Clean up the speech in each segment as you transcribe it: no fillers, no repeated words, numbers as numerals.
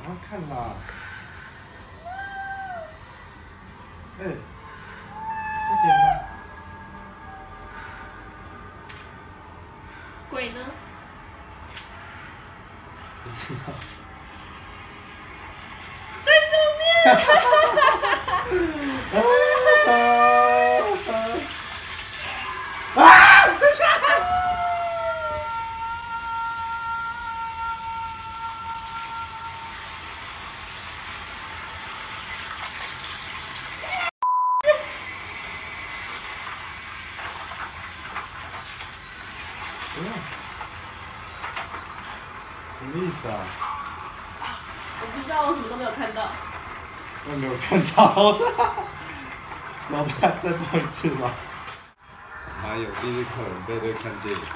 快看啦！哎，快点啦！ 鬼呢？ 不知道。 在上面。 啊！等下。什么意思啊？ 我不知道，我什么都没有看到。 我没有看到。怎么办？再播一次吧。还有第一次客人背对看电影。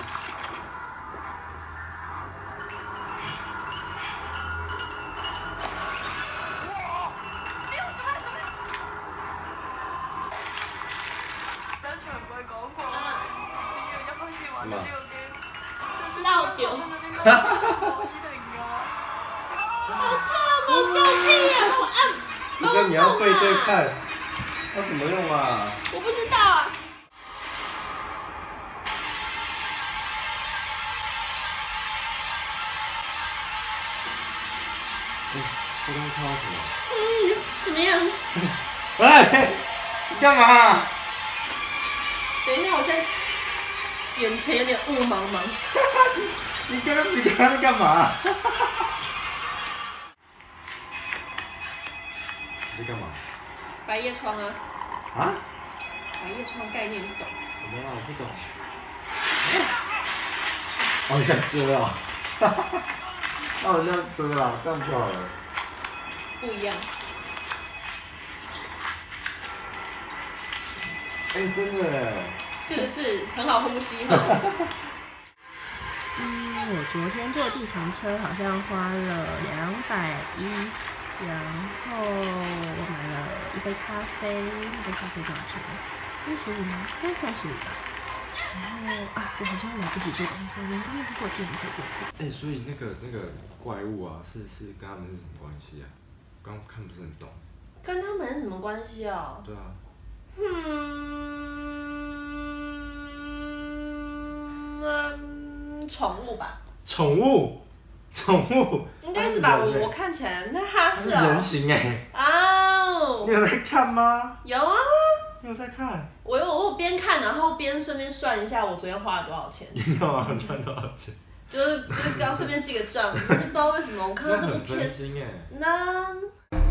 漏掉。好痛！我笑屁呀！我按。 其实你要背对看，要怎么用啊？ 我不知道啊。 我刚刚看到什么？ 怎么样？ 喂，你干嘛？ 等一下，我现在眼前有点雾茫茫。 你刚刚在干嘛？你在干嘛？ 百叶窗啊。 啊？ 百叶窗概念你懂？ 什么啦？我不懂。哦，你在遮啊？那我这样遮啦，这样就好了。 不一样。 哎，真的耶。 是不是很好呼吸哈？ 我昨天坐计程车好像花了210，然后我买了一杯咖啡，那杯咖啡多少钱？35吗？应该35吧。然后啊，我好像来不及做东西，我刚刚不坐计程车过去。 哎，所以那个怪物啊，是跟他们是什么关系啊？刚看不是很懂。 跟他们是什么关系啊？ 对啊。 宠物吧。 宠物？ 应该是吧，我看起来，那它是人形哎。 哦。 你有在看吗？ 有啊。 你有在看？ 我有边看，然后边顺便算一下我昨天花了多少钱。 你干嘛算多少钱？ 就是刚顺便记个账，不知道为什么我看到这部片。 很分心哎。 那。